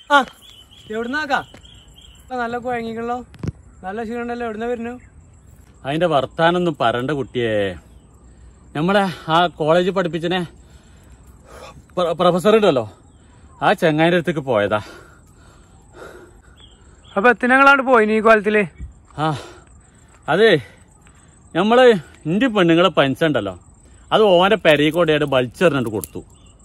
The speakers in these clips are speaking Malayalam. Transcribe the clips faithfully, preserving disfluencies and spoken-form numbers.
ആ എവിടുന്നാക്കാ നല്ല കുഴങ്ങിക്കണല്ലോ, നല്ല ക്ഷീണല്ലോ. എവിടുന്ന വരുന്നു? അതിന്റെ വർത്താനൊന്നും പറണ്ട കുട്ടിയെ. നമ്മളെ ആ കോളേജിൽ പഠിപ്പിച്ചനെ പ്രൊഫസർ ഉണ്ടല്ലോ, ആ ചെങ്ങായിന്റെ അടുത്തേക്ക് പോയതാ. അപ്പൊ എത്തിനങ്ങളാണ്ട് പോയി ഈ കോലത്തില്? ആ അതെ, നമ്മള് ഇന്റെ പെണ്ണുങ്ങളെ പെൻഷൻ ഉണ്ടല്ലോ, അത് ഓന്റെ പെരയിൽ കൊണ്ടായിട്ട് വലിച്ചെറിഞ്ഞിട്ട് കൊടുത്തു.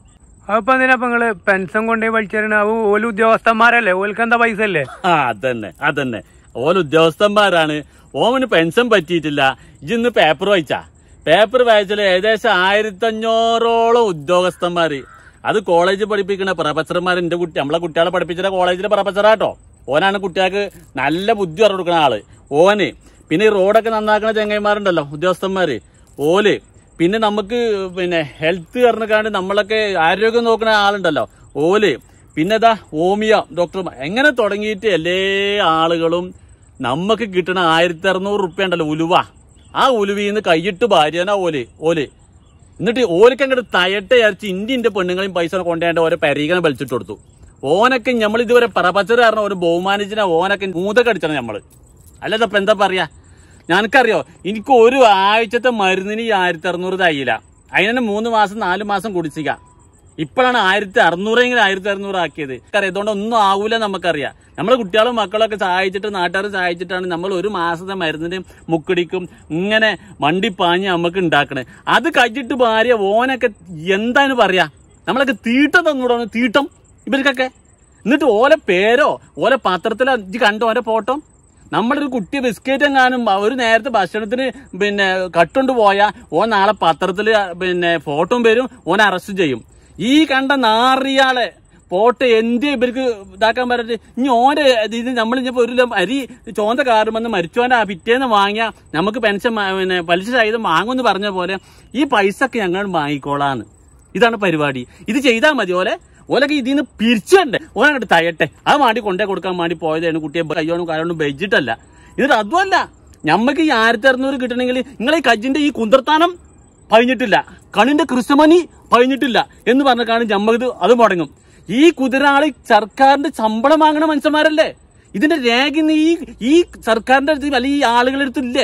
അപ്പൊ എന്തിനാ നിങ്ങള് പെൻഷൻ കൊണ്ടേ വലിച്ചെറിയണ? ഓല് ഉദ്യോഗസ്ഥന്മാരല്ലേ, ഓൽക്ക് എന്താ പൈസ അല്ലേ? ആ അതന്നെ അതന്നെ, ഓല ഉദ്യോഗസ്ഥന്മാരാണ്. ഓമന് പെൻഷൻ പറ്റിയിട്ടില്ല. ഇജിന്ന് പേപ്പർ വായിച്ചാ? പേപ്പർ വായിച്ചാല് ഏകദേശം ആയിരത്തി അഞ്ഞൂറോളം ഉദ്യോഗസ്ഥന്മാര്. അത് കോളേജിൽ പഠിപ്പിക്കുന്ന പ്രൊഫസർമാർ. എന്റെ കുട്ടി നമ്മളെ കുട്ടികളെ പഠിപ്പിച്ച കോളേജിലെ പ്രൊഫസറാട്ടോ. ഓനാണ് കുട്ടികൾക്ക് നല്ല ബുദ്ധി പറഞ്ഞു കൊടുക്കുന്ന ആള് ഓന്. പിന്നെ ഈ റോഡൊക്കെ നന്നാക്കുന്ന ചെങ്ങന്മാരുണ്ടല്ലോ ഉദ്യോഗസ്ഥന്മാര്, ഓല്. പിന്നെ നമുക്ക് പിന്നെ ഹെൽത്ത് പറഞ്ഞാണ്ട് നമ്മളൊക്കെ ആരോഗ്യം നോക്കുന്ന ആളുണ്ടല്ലോ, ഓല്. പിന്നെ ഇതാ ഹോമിയോ ഡോക്ടർമാർ. എങ്ങനെ തുടങ്ങിയിട്ട് എല്ലാ ആളുകളും നമുക്ക് കിട്ടണ ആയിരത്തി അറുന്നൂറ് റുപ്യ ഉണ്ടല്ലോ ഉലുവ, ആ ഉലുവിന്ന് കൈയിട്ട് ഭാര്യനാ ഓല് ഓല് എന്നിട്ട് ഓലക്ക് അങ്ങോട്ട് തയട്ടെ അരച്ച് ഇന്ത്യന്റെ പെണ്ണുങ്ങളെയും പൈസ കൊണ്ടേണ്ട ഓരോ പരീക്ഷണം വലിച്ചിട്ട് കൊടുത്തു. ഓനൊക്കെ നമ്മൾ ഇതുവരെ പ്രപച്ചർ കാരണം ഒരു ബഹുമാനിച്ചിന ഓനൊക്കെ മൂതൊക്കെ അടിച്ചാണ് നമ്മള്. അല്ലതപ്പ എന്താ പറയാ? ഞാനക്കറിയോ, എനിക്ക് ഒരു ആഴ്ചത്തെ മരുന്നിന് ഈ ആയിരത്തി അറുന്നൂറ് തയ്യില്ല. അതിനെ മൂന്ന് മാസം നാലു മാസം കുടിച്ചിക്ക. ഇപ്പോഴാണ് ആയിരത്തി അറുന്നൂറെങ്കിലും ആയിരത്തി അറുന്നൂറ് ആക്കിയത്. അറിയാം, ഇതുകൊണ്ട് ഒന്നും ആവൂല നമുക്കറിയാം. നമ്മളെ കുട്ടികളും മക്കളൊക്കെ സഹായിച്ചിട്ട് നാട്ടുകാർ സഹായിച്ചിട്ടാണ് നമ്മൾ ഒരു മാസത്തെ മരുന്നിന് മുക്കടിക്കും ഇങ്ങനെ വണ്ടി പാഞ്ഞ് നമുക്ക് ഉണ്ടാക്കണേ. അത് കഴിച്ചിട്ട് ഭാര്യ ഓനൊക്കെ എന്താണ് പറയാ, നമ്മളൊക്കെ തീട്ടം തന്നൂടാണ്, തീട്ടം ഇവർക്കൊക്കെ. എന്നിട്ട് ഓല പേരോ ഓല പത്രത്തിലോ ഇജ്ജ് കണ്ടോ ഓന്റെ ഫോട്ടോ? നമ്മളൊരു കുട്ടി ബിസ്ക്കറ്റ് എങ്ങാനും ഒരു നേരത്തെ ഭക്ഷണത്തിന് പിന്നെ കട്ടുകൊണ്ട് പോയാൽ ഓൻ നാളെ പത്രത്തില് പിന്നെ ഫോട്ടോ വരും, ഓൻ അറസ്റ്റ് ചെയ്യും. ഈ കണ്ട നാറിയാളെ ഫോട്ടോ എന്ത് ഇവർക്ക് ഇതാക്കാൻ പറഞ്ഞിട്ട് ഇനി ഓന്റെ ഇത് നമ്മളിപ്പോ ഒരു അരി ചോന്ത കാറുമെന്ന് മരിച്ചോന്റെ ആ പിറ്റേന്ന് വാങ്ങിയാൽ നമുക്ക് പെൻഷൻ പിന്നെ പലിശ സഹിതം വാങ്ങുമെന്ന് പറഞ്ഞ പോലെ ഈ പൈസ ഒക്കെ ഞങ്ങൾ വാങ്ങിക്കോളാന്ന്. ഇതാണ് പരിപാടി. ഇത് ചെയ്താൽ മതി. ഓലെ ഓലൊക്കെ ഇതിന്ന് പിരിച്ചുണ്ട്. ഓനങ്ങോട്ട് തയ്യട്ടെ, അത് വേണ്ടി കൊണ്ടേ കൊടുക്കാൻ വേണ്ടി പോയതാണ്. കുട്ടിയെ കയ്യോണും കാലോണ്ടും വെച്ചിട്ടല്ല. എന്നിട്ട് അതുമല്ല, ഞമ്മക്ക് ഈ ആയിരത്തി അറുന്നൂറ് കിട്ടണമെങ്കിൽ നിങ്ങളെ ഈ കജ്ജിന്റെ ഈ കുന്തർത്താനം പഴിഞ്ഞിട്ടില്ല, കണിന്റെ കൃഷ്ണമണി പഴിഞ്ഞിട്ടില്ല എന്ന് പറഞ്ഞാണ് ഞമ്മക്ക് അത് മുടങ്ങും. ഈ കുതിരാളി സർക്കാരിന്റെ ശമ്പളം വാങ്ങണ മനുഷ്യന്മാരല്ലേ? ഇതിന്റെ രേഖ ഈ ഈ സർക്കാരിന്റെ അടുത്ത് അല്ലെങ്കിൽ ഈ ആളുകളുടെ അടുത്തില്ലേ?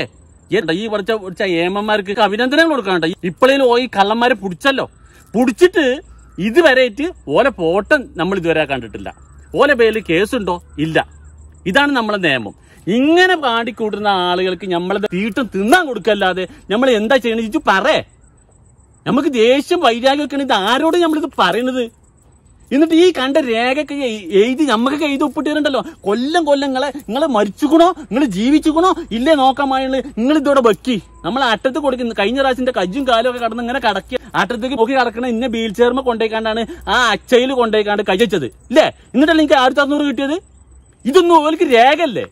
ഈ കുറച്ച ഏമന്മാർക്ക് അഭിനന്ദനങ്ങൾ കൊടുക്കാനുണ്ട്. ഇപ്പോഴേലും ഓ ഈ കള്ളന്മാരെ പിടിച്ചല്ലോ, പിടിച്ചിട്ട് ഇതുവരെയായിട്ട് ഓല പോട്ടം നമ്മൾ ഇതുവരെ കണ്ടിട്ടില്ല. ഓല പേരിൽ കേസുണ്ടോ? ഇല്ല. ഇതാണ് നമ്മളെ നിയമം. ഇങ്ങനെ പാടിക്കൂട്ടുന്ന ആളുകൾക്ക് നമ്മളെ തീട്ടം തിന്നാൻ കൊടുക്കല്ലാതെ നമ്മൾ എന്താ ചെയ്യണത്? ഇത് പറയേ. നമുക്ക് ദേഷ്യം വൈരാഗ്യമൊക്കെ ഇത് ആരോട് നമ്മളിത് പറയണത്? എന്നിട്ട് ഈ കണ്ട രേഖയൊക്കെ എഴുതി നമ്മക്കൊക്കെ എഴുതി ഒപ്പിട്ടിട്ടുണ്ടല്ലോ. കൊല്ലം കൊല്ലം നിങ്ങളെ നിങ്ങളെ മരിച്ചുക്കണോ, നിങ്ങൾ ജീവിച്ചുക്കണോ ഇല്ലേ നോക്കാൻ വേണ്ടി നിങ്ങൾ ഇതോടെ വെക്കി നമ്മൾ അറ്റത്ത് കൊടുക്കുന്നത്. കഴിഞ്ഞ പ്രാവശ്യത്തിന്റെ കജ്ജും കാലും ഒക്കെ കടന്ന് ഇങ്ങനെ കടക്കി അറ്റത്തേക്ക് നോക്കി കടക്കണ ഇന്നെ വീൽ ചെയർമ കൊണ്ടേക്കാണ്ടാണ് ആ അച്ചയിൽ കൊണ്ടേക്കാണ്ട് കജച്ചത് ഇല്ലേ? എന്നിട്ടല്ല എനിക്ക് ആയിരത്തി അറുന്നൂറ് കിട്ടിയത്. ഇതൊന്നും ഓർക്ക് രേഖല്ലേ?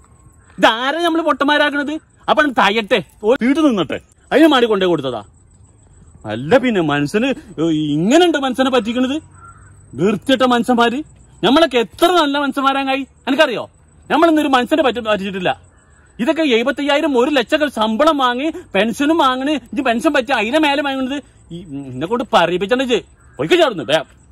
ഇതാരെ നമ്മൾ പൊട്ടന്മാരാക്കണത്? അപ്പൊ തയ്യട്ടെ, വീട്ടിൽ നിന്നട്ടെ, അതിന് മാടി കൊണ്ടേ കൊടുത്തതാ. അല്ല പിന്നെ മനുഷ്യന് ഇങ്ങനെയുണ്ട് മനുഷ്യനെ പറ്റിക്കണത്. വൃത്തിയിട്ട മനുഷ്യന്മാര്. നമ്മളൊക്കെ എത്ര നല്ല മനുഷ്യന്മാരായി എനിക്കറിയോ? നമ്മളിന്നൊരു മനുഷ്യനെ പറ്റി പറ്റിച്ചിട്ടില്ല. ഇതൊക്കെ എഴുപത്തയ്യായിരം ഒരു ലക്ഷം ശമ്പളം വാങ്ങി പെൻഷനും വാങ്ങണ്. ഇത് പെൻഷൻ പറ്റി അതിനെ മേലെ വാങ്ങുന്നത് എന്നെ കൊണ്ട് പറയിപ്പിച്ചേ. ഒരിക്കൽ ചേർന്നു.